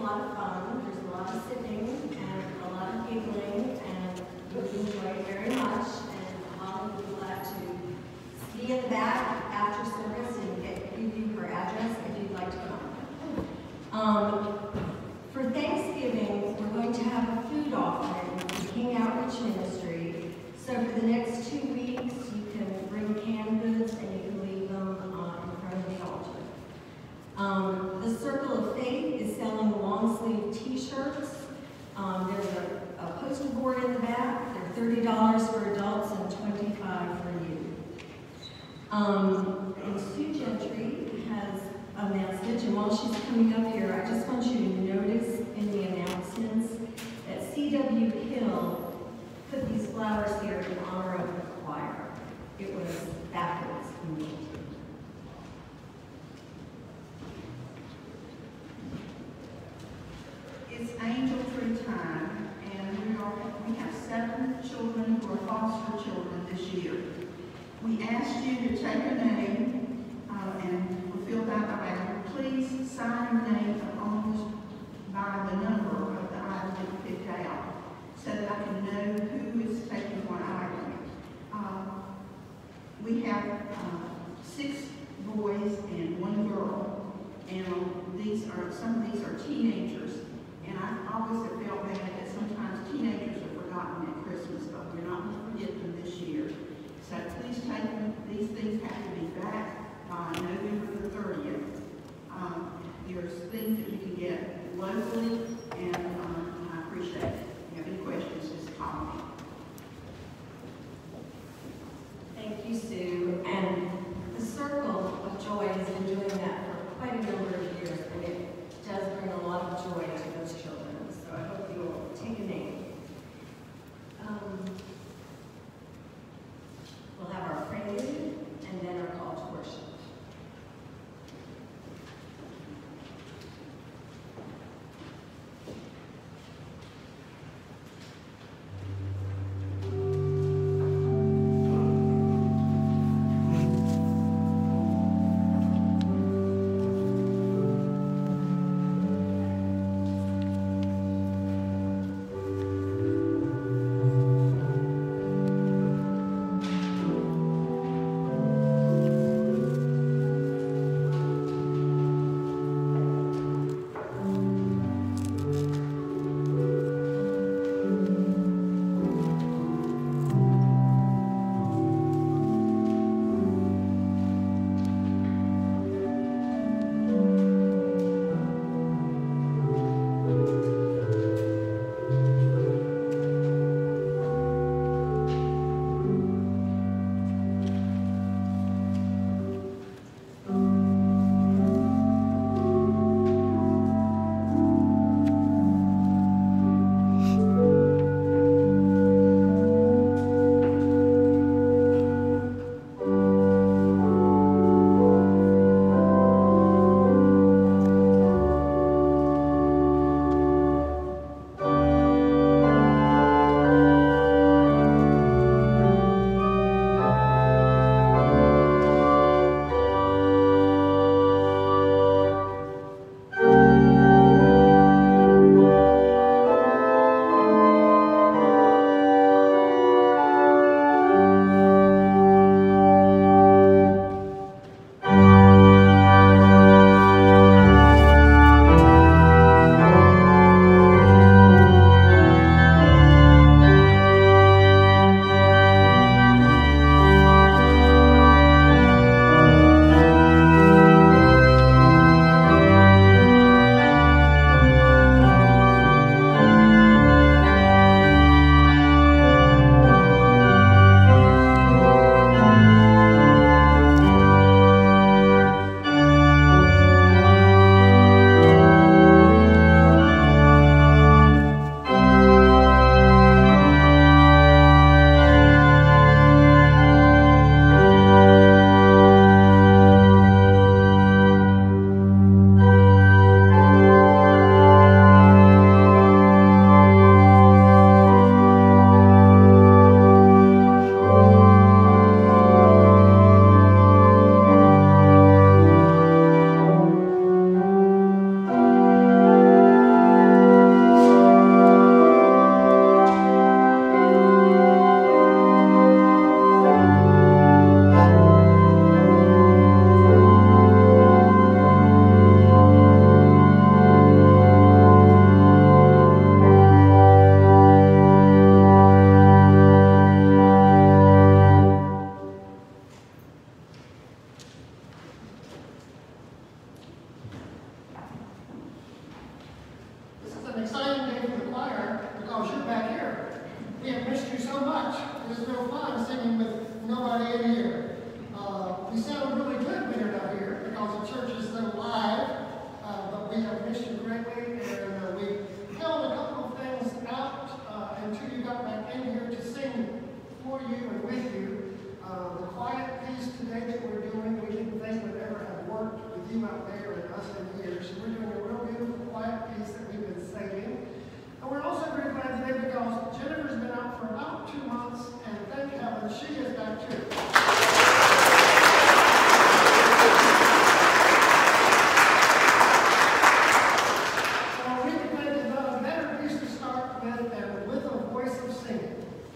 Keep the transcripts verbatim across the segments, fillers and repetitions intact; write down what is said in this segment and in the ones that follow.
lot of fun. There's a lot of sipping and a lot of giggling, and we enjoy it very much. And Holly will be glad to be in the back after service and get give you her address if you'd like to come. Um, for Thanksgiving, we're going to have a food offering with King Outreach Ministry. So for the next two weeks, you can bring canned goods and you can leave them uh, in front of the altar. Um, the Circle of Faith is selling long sleeve t-shirts. Um, there's a, a poster board in the back. They're thirty dollars for adults and twenty-five dollars for youth. Um, and Sue Gentry has a message, and while she's coming up here, I just want you to notice in the announcements that C W Hill put these flowers here in honor of the choir. It was backwards in me. It's Angel Tree time, and we are we have seven children who are foster children this year. We asked you to take a name uh, and we filled out our ballot. Please sign your name along by the number of the item that you picked out, so that I can know who is taking what item. Uh, we have uh, six boys and one girl, and these are some of these are teenagers. And I always have felt bad that sometimes teenagers are forgotten at Christmas, but we're not going to forget them this year. So please take them. These things have to be back by November the thirtieth. Um, there's things that you can get locally, and um, I appreciate it. If you have any questions, just call me. Thank you, Sue. And the Circle of Joy has been doing that for quite a number of years, and it does bring a lot of joy to those children. So I hope you will take a name. Um, we'll have our prelude and then our call to worship. and with you. Uh, the quiet piece today that we're doing, we didn't think would ever have worked with you out there and us in here. So we're doing a real beautiful quiet piece that we've been saving. And we're also very glad today because Jennifer's been out for about two months, and thank heaven she is back too. So we can think there's not a better piece to start with than With a Voice of Singing.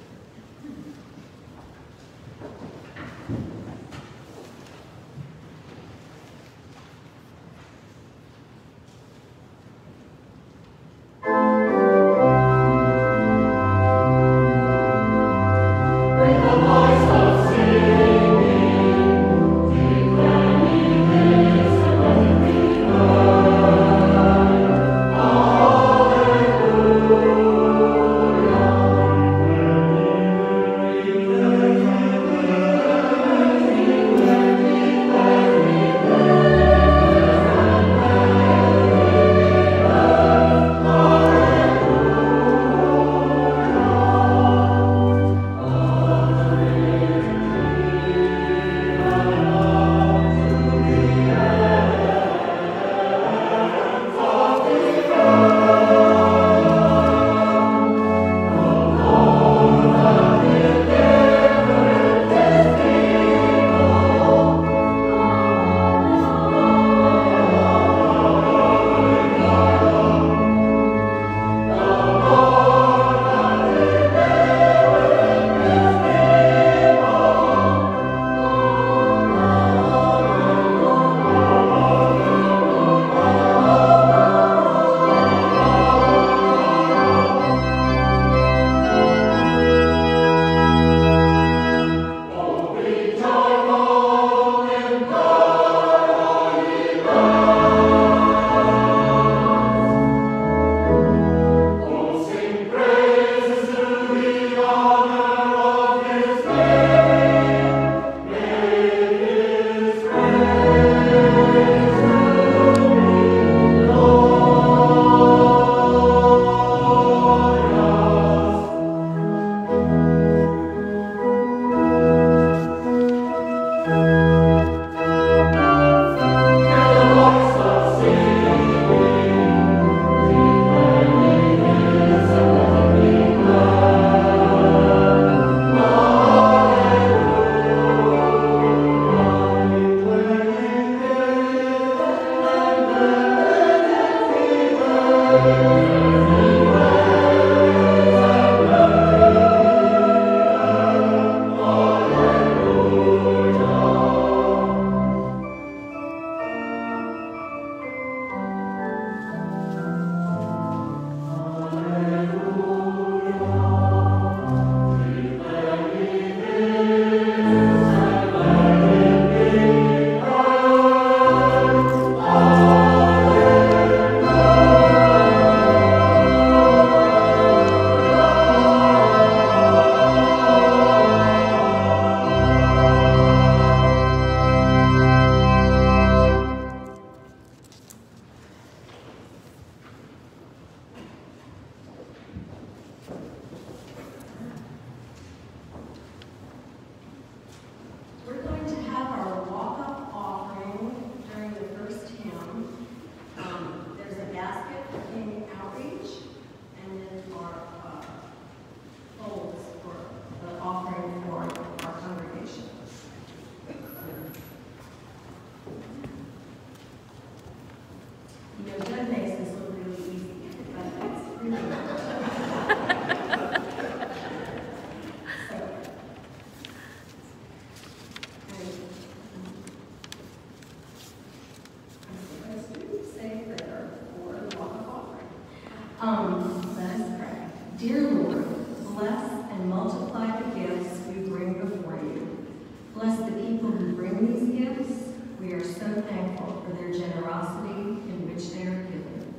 Um, let us pray. Dear Lord, bless and multiply the gifts we bring before you. Bless the people who bring these gifts. We are so thankful for their generosity in which they are given.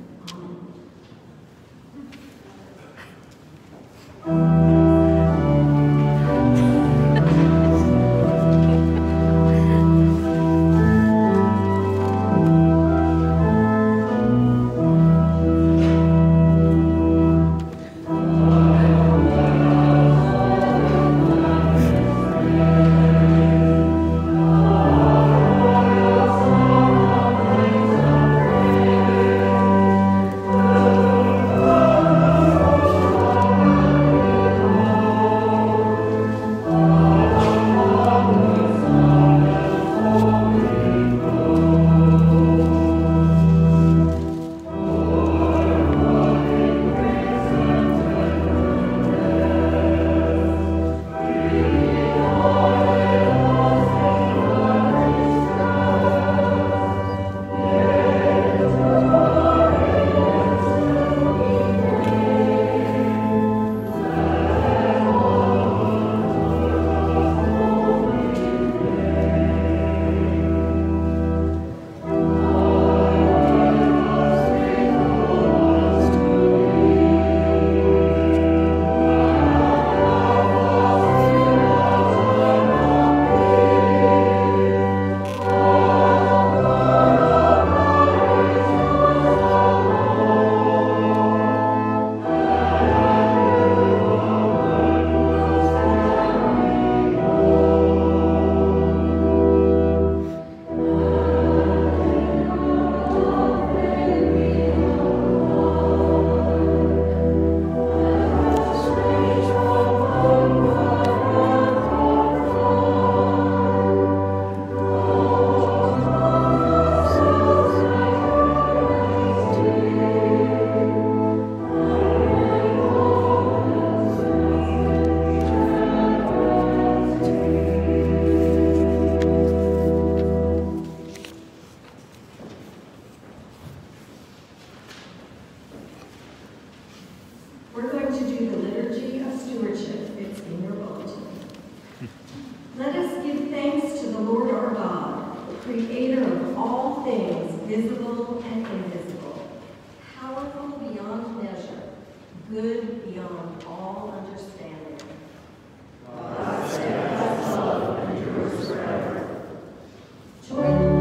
Amen. visible and invisible, powerful beyond measure, good beyond all understanding. God's steadfast love endures forever. Join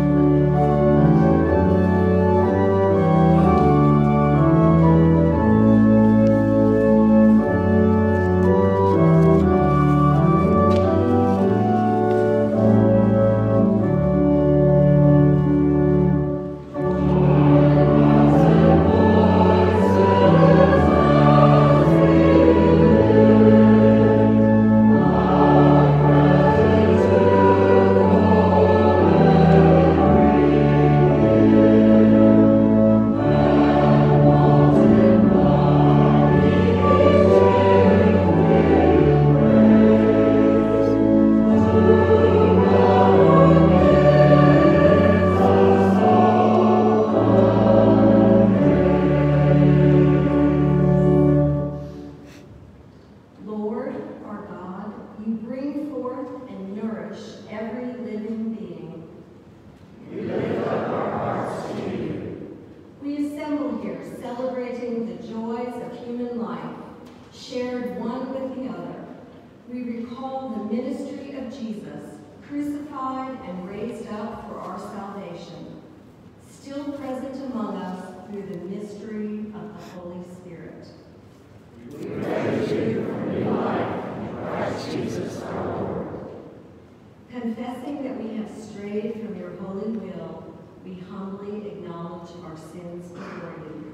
confessing that we have strayed from your holy will, we humbly acknowledge our sins before you.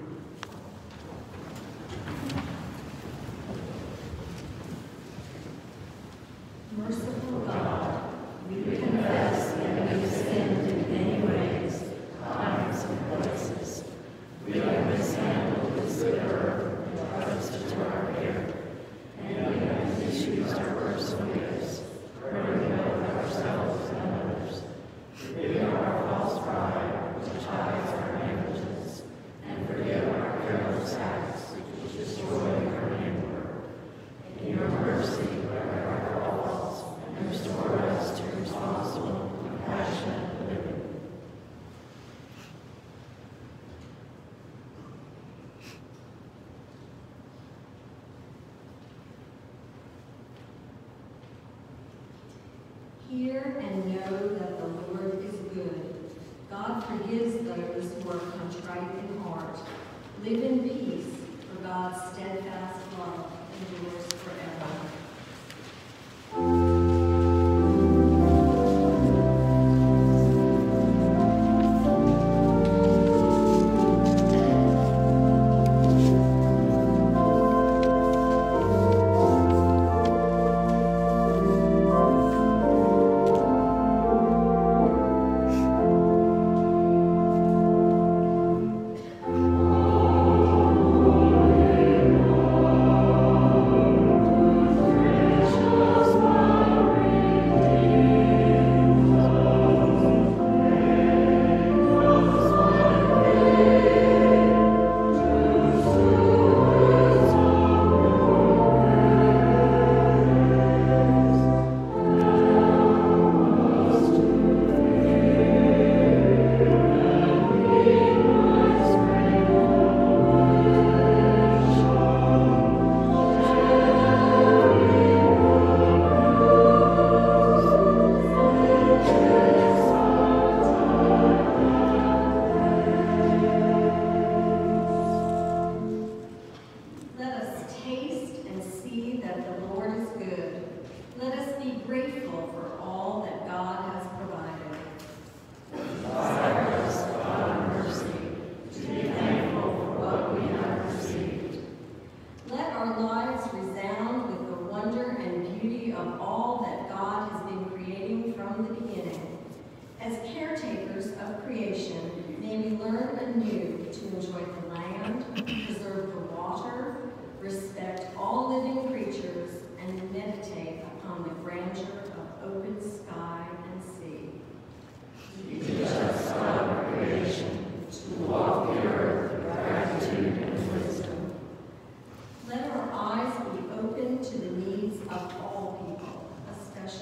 Merciful God, we confess that we have sinned in many ways, times, and places. We have mishandled this good earth and trusted to our care, and we have misused our personal gifts, hurting both ourselves and others. Forgive our false pride, which hides our negligence, and forgive our careless acts, which destroy our handiwork. In your mercy, bear our faults, and restore us to responsible, compassionate living. Hear and know that the Lord is good. God forgives those who are contrite in heart. Live in peace, for God's steadfast love endures forever.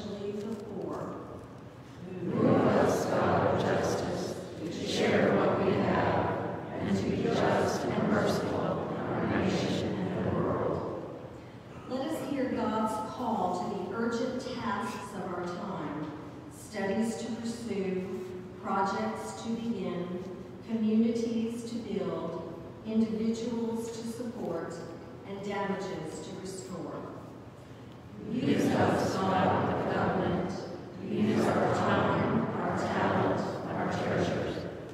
Move us, God of justice, to share what we projects to begin, communities to build, individuals to support, and damages to restore. Use us, God, the government. Use our time, our talent, our treasures.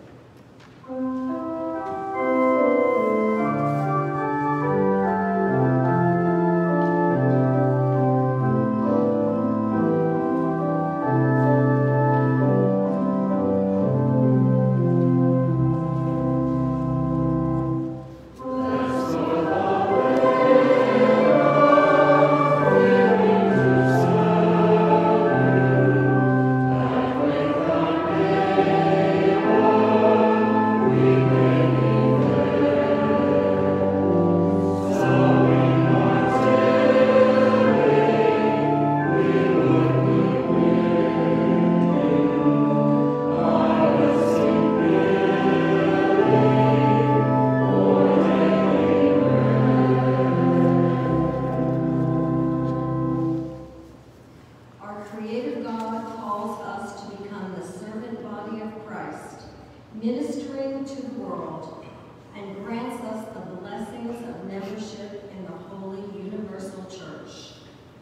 Ministering to the world, and grants us the blessings of membership in the Holy Universal Church.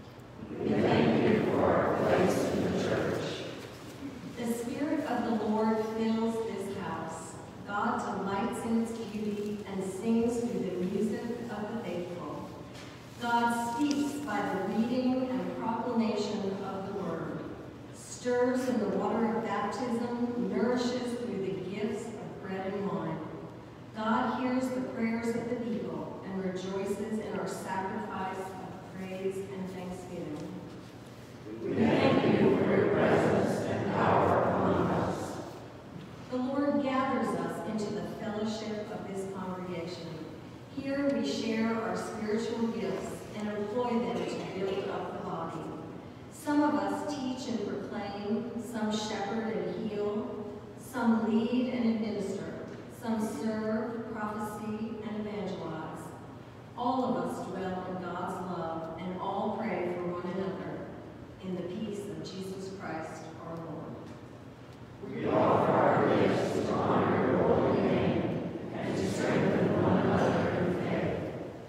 We thank you for our place in the church. The Spirit of the Lord fills this house. God delights in its beauty and sings through the music of the faithful. God speaks by the reading and proclamation of the word, stirs in the water of baptism, nourishes through the gifts of bread and wine. God hears the prayers of the people and rejoices in our sacrifice of praise and thanksgiving. We thank you for your presence and power among us. The Lord gathers us into the fellowship of this congregation. Here we share our spiritual gifts and employ them to build up the body. Some of us teach and proclaim, some shepherd and heal, some lead and administer, some serve, prophesy, and evangelize. All of us dwell in God's love and all pray for one another in the peace of Jesus Christ our Lord. We offer our gifts to honor your holy name and to strengthen one another in faith.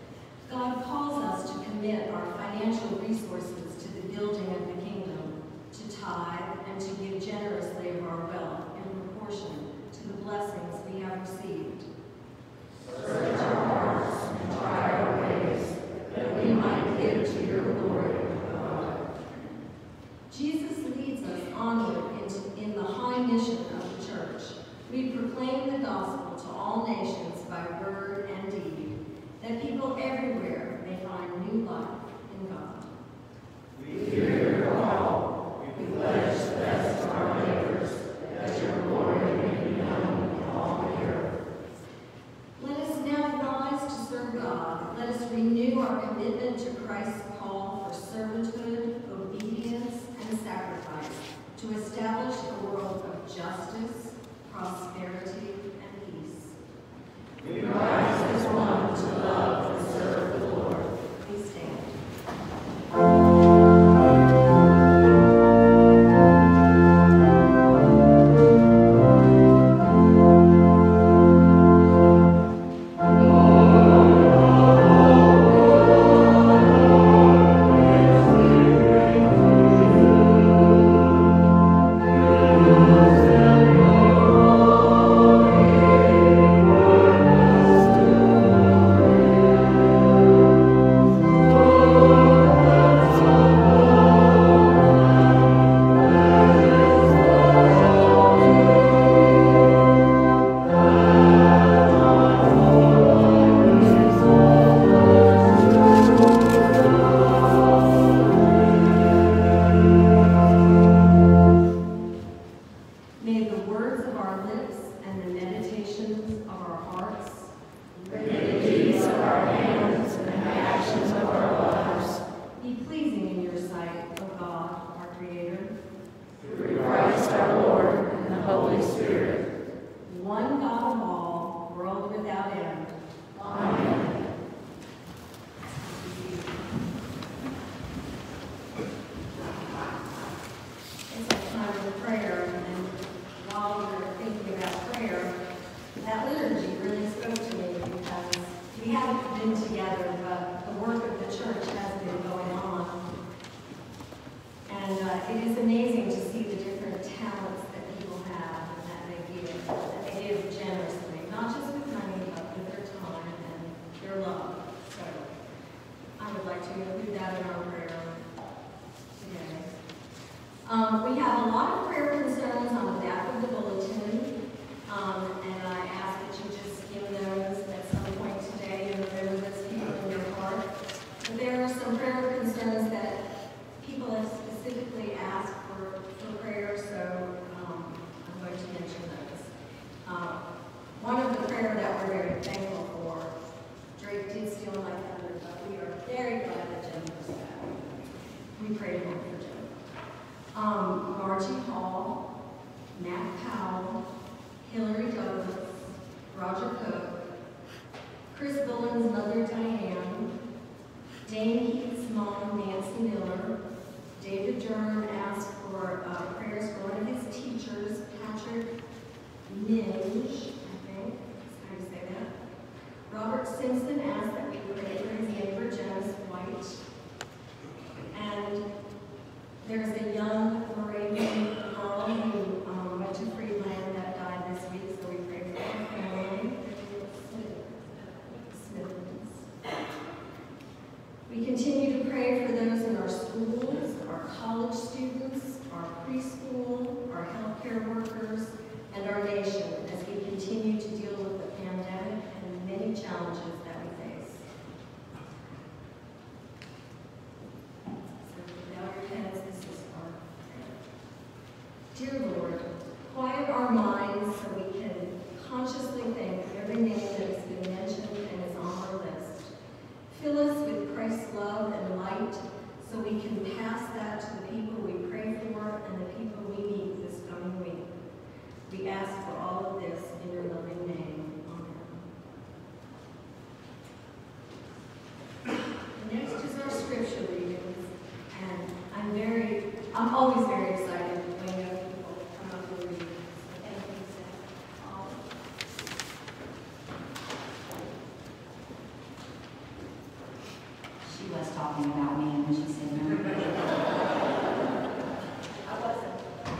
God calls us to commit our financial resources to the building of the kingdom, to tithe, and to give generously of our wealth in proportion to the blessings we have received. Search our hearts and try our ways, that we might give to your glory, God. Jesus leads us onward into, in the high mission of the church. We proclaim the gospel to all nations by word and deed, that people everywhere may find new life in God. We hear your call. We pledge the best of our neighbors, that your glory may be known in all the earth. Let us now rise to serve God. Let us renew our commitment to Christ's call for servanthood, obedience, and sacrifice to establish a world of justice, prosperity, and peace. We rise as one to love and serve the Lord. Please stand. Prayer, and while we're Jason Miller. David Durham asked for uh, prayers for one of his teachers, Patrick Minge, I think, that's how you say that. Robert Simpson asked that we pray for his neighbor, Janice White. And there's a young Moravian girl who um, went to Freeland that died this week, so we pray for her family. Smithens. We continue to pray for those in our schools, our college students, our preschool, our healthcare workers, and our nation as we continue to deal with the pandemic and many challenges that we face. So bow your heads, this is our prayer. Dear Lord, quiet our minds so we can consciously think of every name that has been mentioned and is on our list. Fill us with Christ's love and light so we can pass that to the people we pray for and the people we meet this coming week. We ask for all of this in your loving name. Amen. Next is our scripture readings, and I'm very, I'm always very excited when young people come up with readings. So thank you, Seth. All of you. She was talking about me when she said no. I wasn't.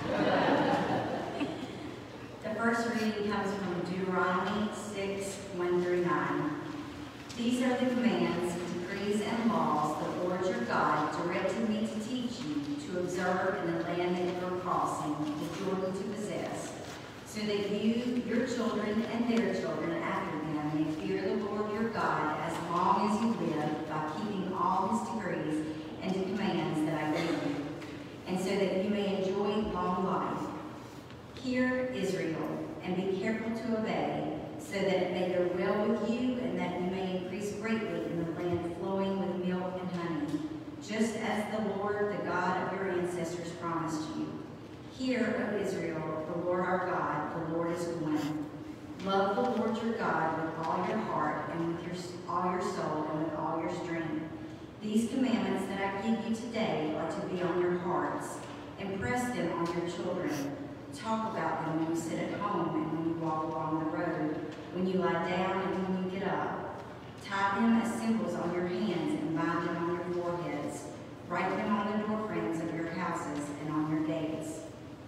The first reading comes from Deuteronomy six, one through nine. These are the commands, decrees, and laws the Lord your God directed me to teach you to observe in the land that you are crossing the Jordan to possess, so that you, your children, and their children after them may fear the Lord your God as long as you live by keeping all his decrees and commands that I give you, and so that you may enjoy long life. Hear, Israel, and be careful to obey, so that it may go well with you and that you may increase greatly in the land flowing with milk and honey, just as the Lord, the God of your ancestors, promised you. Hear, O Israel, the Lord our God, the Lord is one. Love the Lord your God with all your heart and with your, all your soul and with all your strength. These commandments that I give you today are to be on your hearts. Impress them on your children. Talk about them when you sit at home and when you walk along the road, when you lie down and when you get up. Tie them as symbols on your hands and bind them on your foreheads. Write them on the doorframes of your houses and on your gates.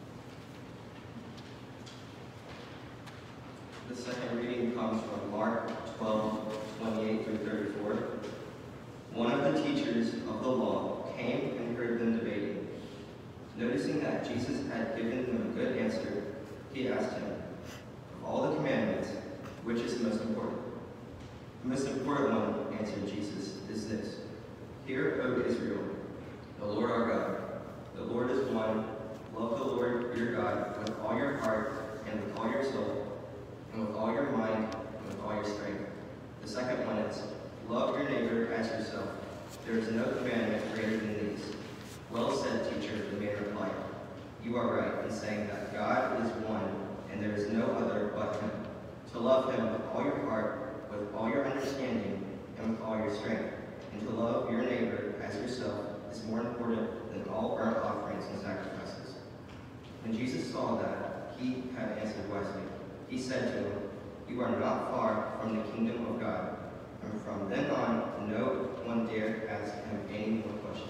The second reading comes from Mark twelve, twenty-eight through thirty-four. One of the teachers of the law came and heard them debating. Noticing that Jesus had given them a good answer, he asked him, "Of all the commandments, which is the most important?" "The most important one," answered Jesus, "is this. Hear, O Israel, the Lord our God. The Lord is one. Love the Lord your God with all your heart and with all your soul and with all your mind and with all your strength. The second one is, love your neighbor as yourself. There is no commandment greater than these." "Well said, teacher," the man replied. "You are right in saying that God is one and there is no other but him. To love him with all your heart, with all your understanding, and with all your strength, and to love your neighbor as yourself is more important than all burnt offerings and sacrifices." When Jesus saw that he had answered wisely, he said to him, "You are not far from the kingdom of God." And from then on, no one dared ask him any more questions.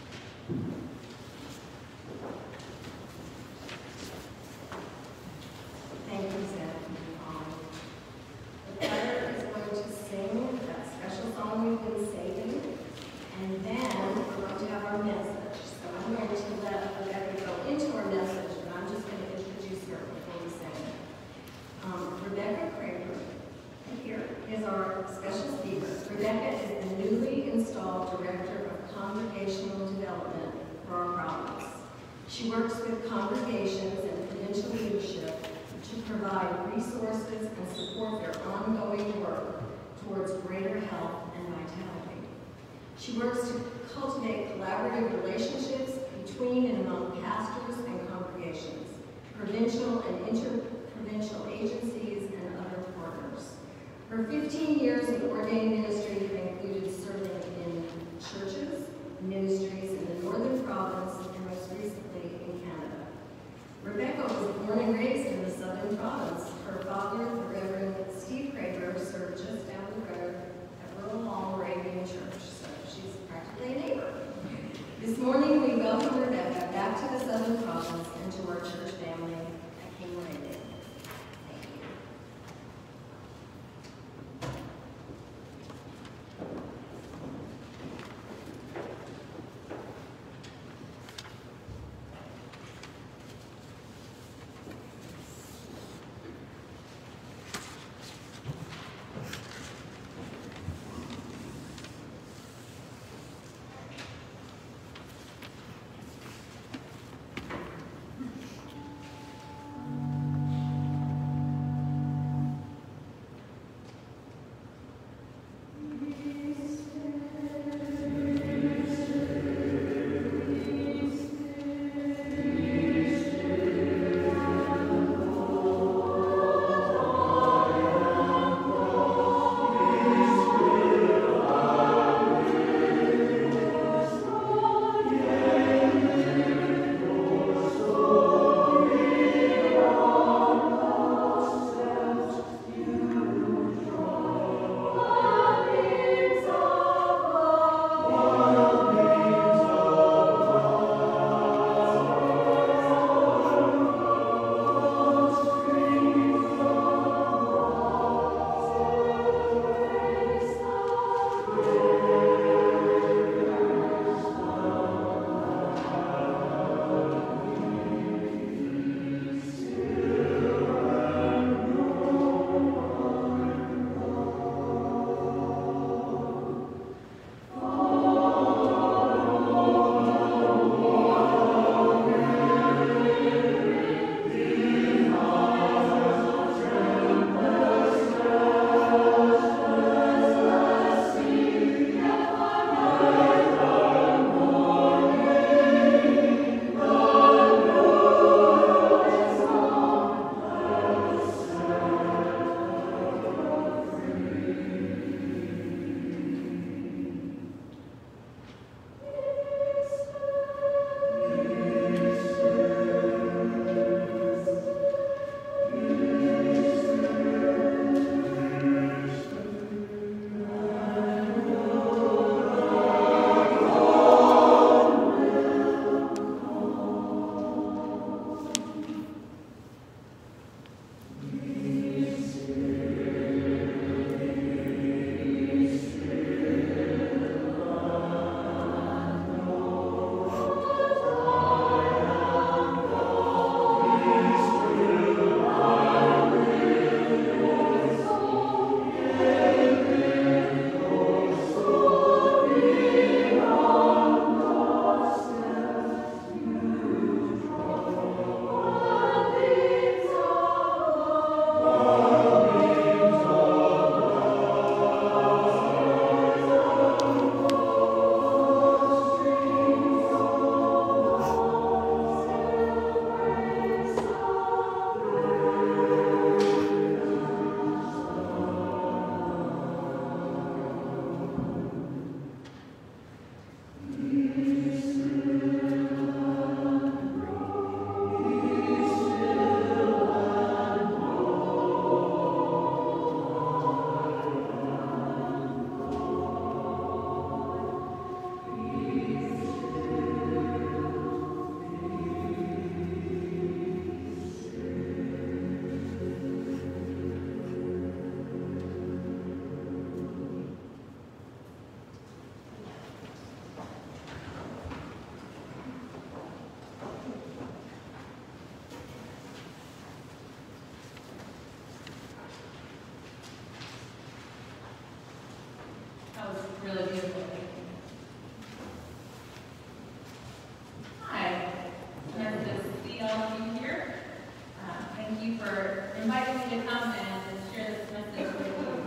Thank you, Seth. Um, the choir is going to sing that special song we've been saving, and then we're going to have our message. So I'm going to let Rebecca go into our message, but I'm just going to introduce her before we sing. Um, Rebecca Kramer, here, is our special speaker. Rebecca is the newly installed Director of Congregational Development for our province. She works with congregations and provincial leadership to provide resources and support their ongoing work towards greater health and vitality. She works to cultivate collaborative relationships between and among pastors and congregations, provincial and interprovincial agencies, and other partners. Her fifteen years in ordained ministry have included serving in churches, ministries, and really beautiful. Hi, nice to see all of you here. Uh, thank you for inviting me to come and share this message with you.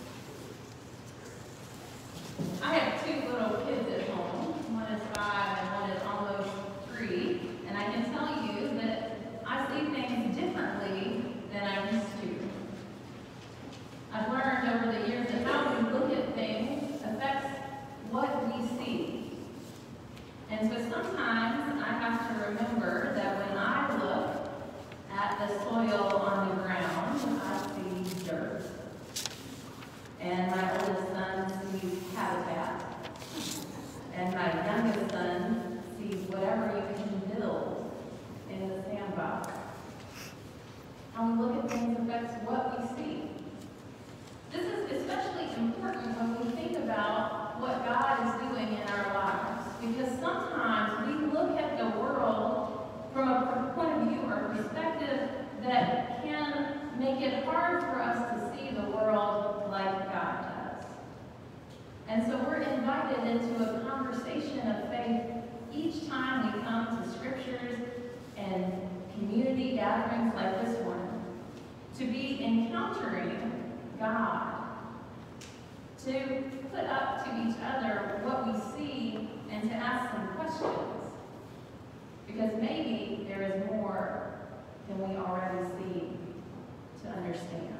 I have two little kids at home. One is five and one is almost three. And I can tell you that I see things differently than I used to. I've learned over the years that how we look at things affects what we see. And so sometimes I have to remember that when I look at the soil on the ground, I see dirt. And my oldest son sees habitat. And my youngest son sees whatever you can build in the sandbox. How we look at things affects what we see. This is especially important when we think about what God is doing in our lives, because sometimes we look at the world from a point of view or perspective that can make it hard for us to see the world like God does. And so we're invited into a conversation of faith each time we come to scriptures and community gatherings like this one, to be encountering God, to put up to each other what we see and to ask some questions, because maybe there is more than we already see to understand.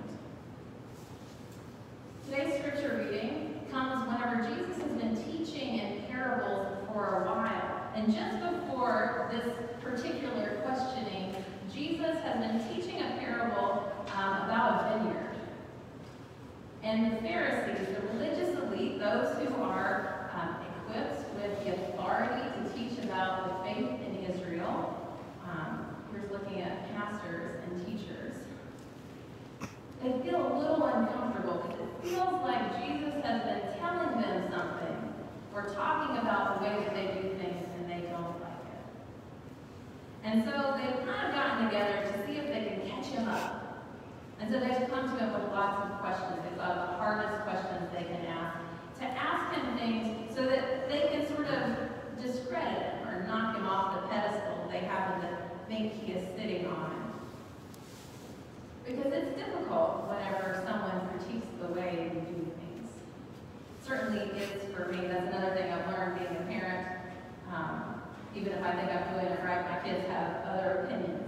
Today's scripture reading comes whenever Jesus has been teaching in parables for a while, and just before this particular questioning, Jesus has been teaching a parable um, about a vineyard. And the Pharisees, the religious elite, those who are um, equipped with the authority to teach about the faith in Israel, um, here's looking at pastors and teachers, they feel a little uncomfortable because it feels like Jesus has been telling them something or talking about the way that they do things and they don't like it. And so they've kind of gotten together to see if they can catch him up. And so they've come to him with lots of questions. They thought the hardest questions they can ask, to ask him things so that they can sort of discredit him or knock him off the pedestal they happen to think he is sitting on. Because it's difficult whenever someone critiques the way we do things. Certainly is for me. That's another thing I've learned being a parent. Um, even if I think I'm doing it right, my kids have other opinions.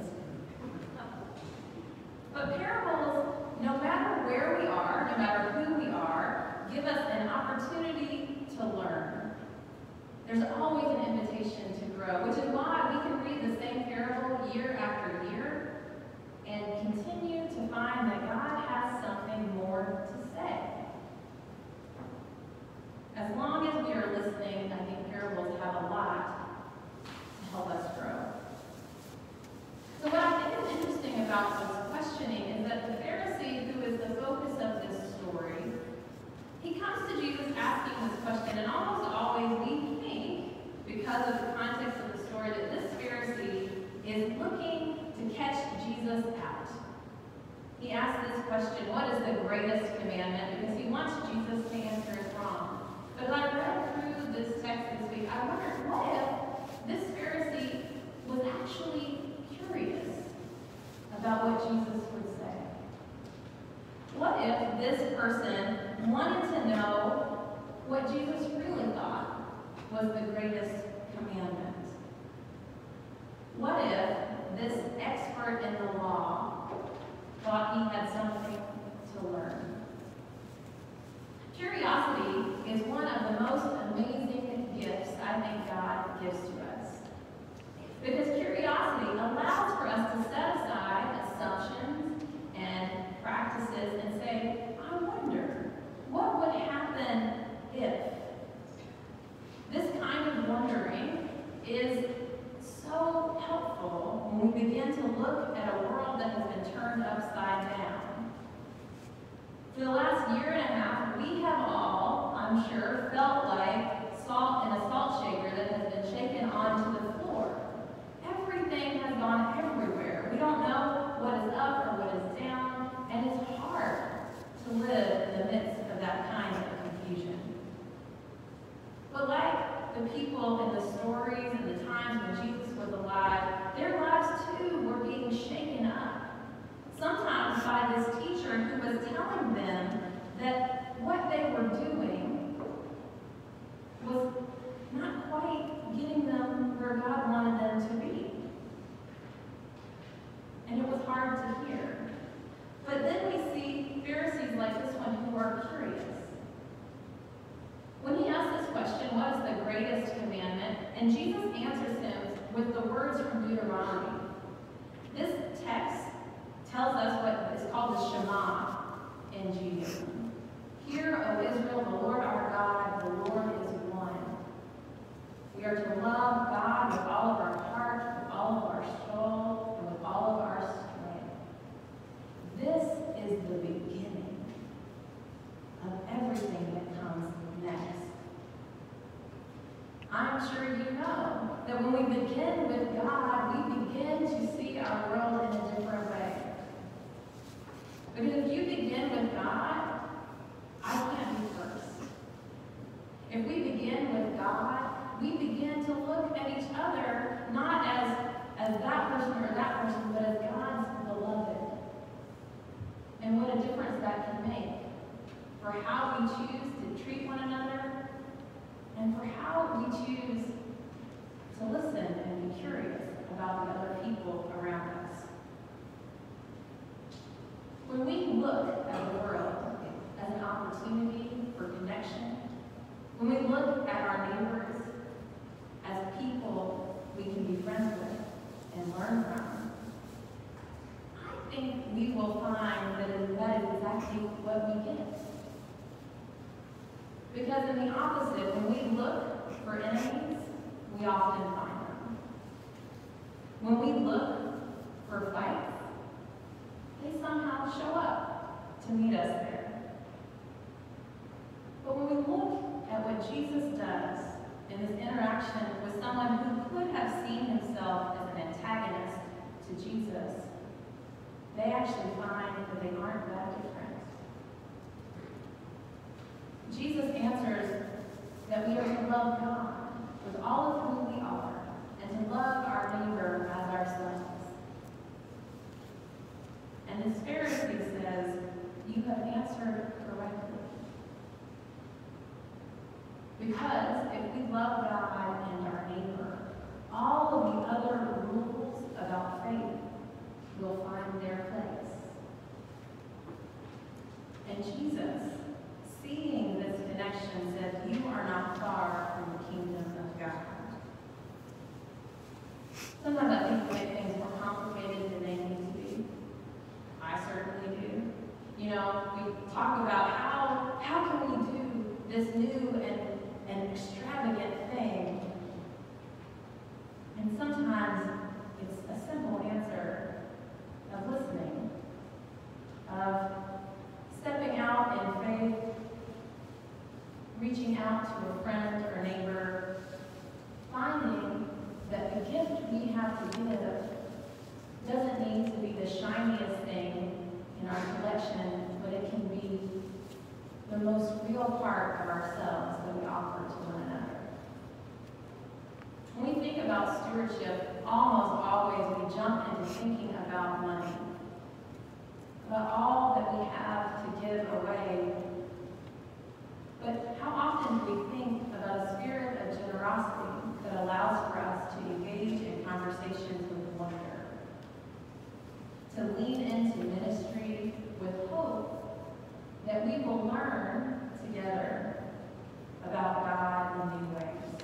But parables, no matter where we are, no matter who we are, give us an opportunity to learn. There's always an invitation to grow, which is why we can read the same parable year after year and continue to find that God has something more to say. As long as we are listening, I think parables have a lot to help us grow. So what I think is interesting about this questioning is that the Pharisee, who is the focus of this story, he comes to Jesus asking this question, and almost always we think, because of the context of the story, that this Pharisee is looking to catch Jesus out. He asks this question, what is the greatest commandment? Because he wants Jesus to answer it wrong. But as I read through this text this week, I wondered, what if this Pharisee was actually curious about what Jesus would say? What if this person wanted to know what Jesus really thought was the greatest commandment? What if this expert in the law thought he had something to learn? Curiosity is one of the most amazing gifts I think God gives to us. Because curiosity allows for us to set aside assumptions and practices and say, I wonder, what would happen if? This kind of wondering is so helpful when we begin to look at a world that has been turned upside down. For the last year and a half, we have all, I'm sure, felt like salt in a salt shaker that has been shaken onto the floor. Everything has gone everywhere. We don't know what is up or what is down, and it's hard to live in the midst of that kind of confusion. stories and the times when Jesus was alive, their lives too were being shaken up. Sometimes by this teacher who was telling them that what they were doing was not quite getting them where God wanted them to be. And it was hard to hear. But then we see Pharisees like this one who are curious. When he asks this question, what is the greatest commandment? And Jesus answers him with the words from Deuteronomy. This text tells us what is called the Shema in Judaism. Hear, O Israel, the Lord our God, the Lord is one. We are to love God with all of our heart, with all of our soul, and with all of our strength. This is the beginning of everything that comes next. I'm sure you know that when we begin with God, we begin to see our world in a different way. Because if you begin with God, I can't be first. If we begin with God, we begin to look at each other not as, as that person or that person, but as God's beloved. And what a difference that can make for how we choose to treat one another and for how we choose to listen and be curious about the other people around us. When we look at the world as an opportunity for connection, when we look at our neighbors as people we can be friends with and learn from, I think we will find that is that is exactly what we get. Because in the opposite, when we look for enemies, we often find them. When we look for fights, they somehow show up to meet us there. But when we look at what Jesus does in his interaction with someone who could have seen himself as an antagonist to Jesus, they actually find that they aren't that different. Jesus answers that we are to love God with all of who we are and to love our neighbor as ourselves. And this Pharisee says, you have answered correctly. Because if we love God and our neighbor, all of the other rules about faith will find their place. And Jesus, seeing this connection, said, you are not far from the kingdom of God. Sometimes I think we make things more complicated than they need to be. I certainly do. You know, we talk about how, how can we do this new and, and extravagant thing? And sometimes it's a simple answer of listening, of stepping out in faith, reaching out to a friend or neighbor, finding that the gift we have to give doesn't need to be the shiniest thing in our collection, but it can be the most real part of ourselves that we offer to one another. When we think about stewardship, almost always we jump into thinking about money, about all that we have to give away. But how often do we think about a spirit of generosity that allows for us to engage in conversations with wonder, to lean into ministry with hope that we will learn together about God in new ways?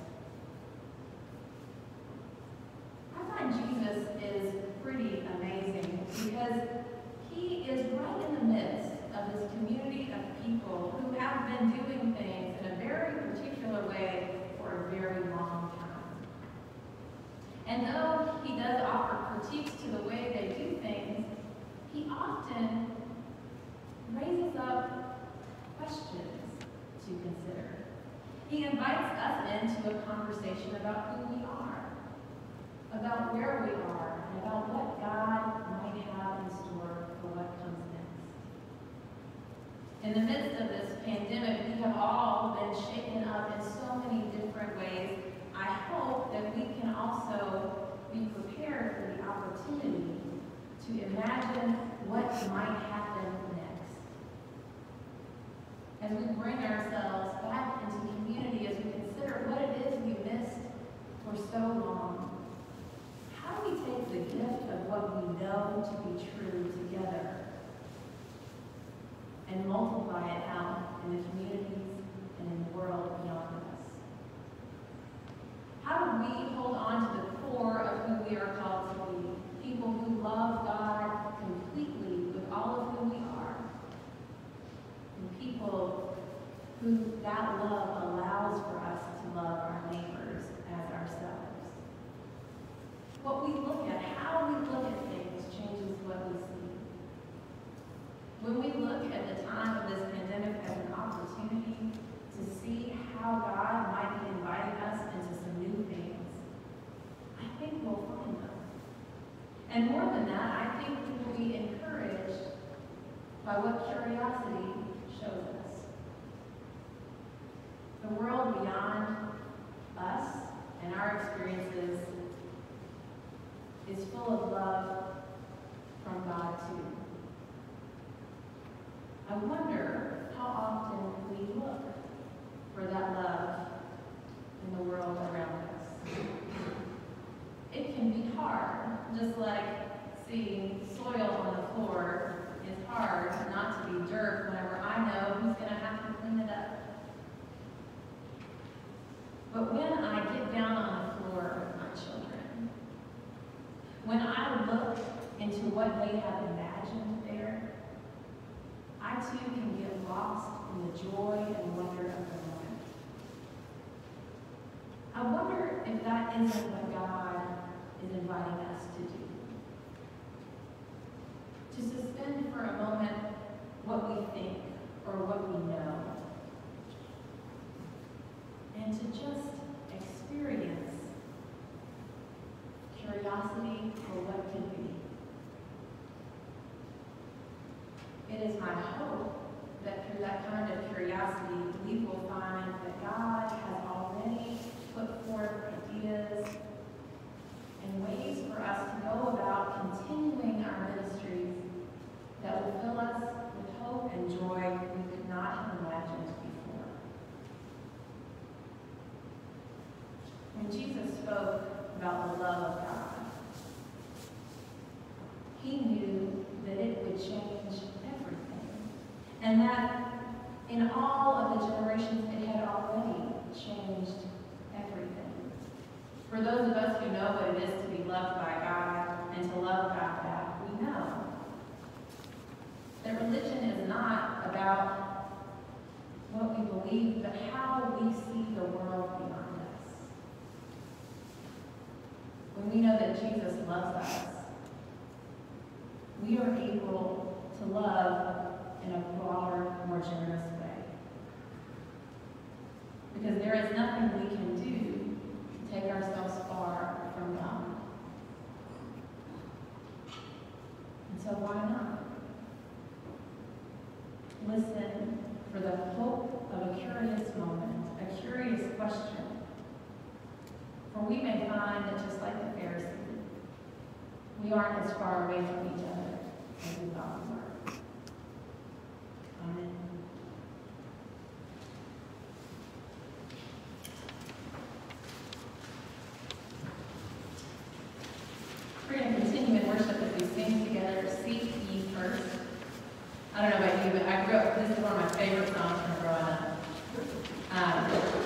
I find Jesus is pretty amazing because he is right in the midst of this community of people who have been doing things in a very particular way for a very long time. And though he does offer critiques to the way they do things, he often raises up questions to consider. He invites us into a conversation about who we are, about where we are, and about what God might have in store for what comes next. In the midst of this pandemic, we have all been shaken up in so many different ways. I hope that we can also be prepared for the opportunity to imagine what might happen next. As we bring ourselves back into community, as we consider what it is we missed for so long, how do we take the gift of what we know to be true together and multiply it out in the communities and in the world beyond us? How do we hold on to the core of who we are called to be? People who love God completely with all of who we are. And people who that love allows for us to love our neighbors as ourselves. What we look at, how we look at things changes what we see. When we look at the time of this pandemic as an opportunity to see how God might be inviting us into some new things, I think we'll find them. And more than that, I think we will be encouraged by what curiosity shows us. The world beyond us and our experiences is full of love from God too. I wonder how often we look for that love in the world around us. It can be hard, just like seeing soil on the floor is hard not to be dirt whenever I know who's going to have to clean it up. But when I get down on the floor with my children, when I look into what they have imagined there, I too can get lost in the joy and wonder of the moment. I wonder if that isn't what God is inviting us to do. To suspend for a moment what we think or what we know, and to just experience curiosity for what could be. It is my hope that through that kind of curiosity, we will find that God has already put forth ideas and ways for us to go about continuing our ministries that will fill us with hope and joy we could not have imagined before. When Jesus spoke about the love of God, he knew that it would change everything, and that in all of the generations it had already changed everything. For those of us who know what it is to be loved by God and to love God back, we know that religion is not about what we believe, but how we see the world beyond us. When we know that Jesus loves us, we are able to love in a broader, more generous way. Because there is nothing we can do to take ourselves far from God. And so why not? Listen for the hope of a curious moment, a curious question. For we may find that just like the Pharisee, we aren't as far away from each other as we thought we were. Amen. We're going to continue in worship as we sing together, Seek Ye First. I don't know about you, but I grew up, this is one of my favorite songs from growing up. Um,